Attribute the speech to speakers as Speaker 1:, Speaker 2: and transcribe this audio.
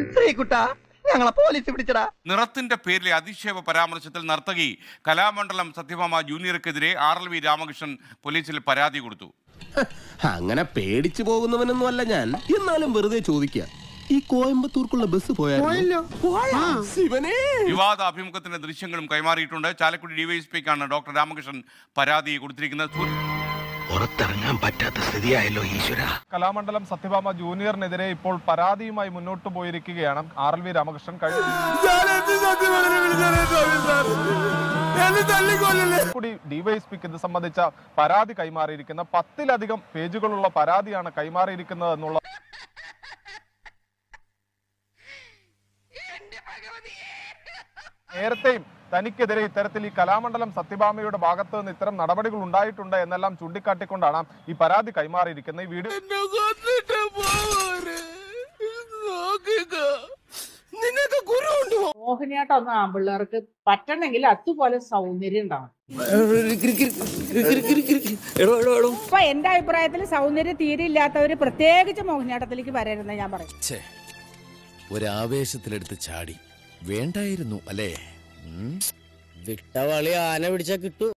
Speaker 1: ശ്രീകുട്ട ഞങ്ങളെ പോലീസ് പിടിച്ചടാ.
Speaker 2: നിറത്തിന്റെ പേരിലെ അധിക്ഷേപ പരാമർശത്തിൽ നർത്തകി കലാമണ്ഡലം സത്യഭാമ ജൂനിയർക്കെതിരെ RLV രാമകൃഷ്ണൻ പോലീസിൽ പരാതി കൊടുത്തു.
Speaker 3: അങ്ങനെ പേടിച്ചു പോകുന്നവനൊന്നും അല്ല ഞാൻ. എന്നാലും വെറുതെ ചോദിക്കുക, ഈ കോയമ്പത്തൂർക്കുള്ള ബസ് പോയാലോ?
Speaker 2: വിവാദ അഭിമുഖത്തിന്റെ ദൃശ്യങ്ങളും കൈമാറിയിട്ടുണ്ട്. ചാലക്കുടി ഡിവൈഎസ്പിക്കാണ് ഡോക്ടർ രാമകൃഷ്ണൻ പരാതി കൊടുത്തിരിക്കുന്നത്.
Speaker 4: പുറത്തിറങ്ങാൻ പറ്റാത്ത സ്ഥിതിയായല്ലോ ഈശ്വര.
Speaker 5: കലാമണ്ഡലം സത്യഭാമ ജൂനിയറിനെതിരെ ഇപ്പോൾ പരാതിയുമായി മുന്നോട്ട് പോയിരിക്കുകയാണ് RLV രാമകൃഷ്ണൻ. ഡിവൈഎസ്പിക്ക് ഇത് സംബന്ധിച്ച പരാതി കൈമാറിയിരിക്കുന്ന 10-ലധികം പേജുകളുള്ള പരാതിയാണ് കൈമാറിയിരിക്കുന്നത് എന്നുള്ള നേരത്തെയും തനിക്കെതിരെ ഇത്തരത്തിൽ ഈ കലാമണ്ഡലം സത്യഭാമയുടെ ഭാഗത്ത് നിന്ന് ഇത്തരം നടപടികൾ ഉണ്ടായിട്ടുണ്ട് എന്നെല്ലാം ചൂണ്ടിക്കാട്ടിക്കൊണ്ടാണ് ഈ പരാതി കൈമാറിയിരിക്കുന്നത്. ഈ വീഡിയോ
Speaker 6: മോഹിനിയാട്ടം ഒന്നും ആമ്പിള്ളേർക്ക് പറ്റണമെങ്കിൽ അതുപോലെ സൗന്ദര്യം ഉണ്ടാവും. അപ്പൊ എന്റെ അഭിപ്രായത്തിൽ സൗന്ദര്യം തീരെ ഇല്ലാത്തവര് പ്രത്യേകിച്ച് മോഹിനിയാട്ടത്തിലേക്ക് വരരുതെന്ന് ഞാൻ പറയും.
Speaker 7: ഒരാവേശത്തിലെടുത്ത് ചാടി വേണ്ടായിരുന്നു അല്ലേ?
Speaker 8: വിട്ടവളി ആന പിടിച്ചാ കിട്ടു.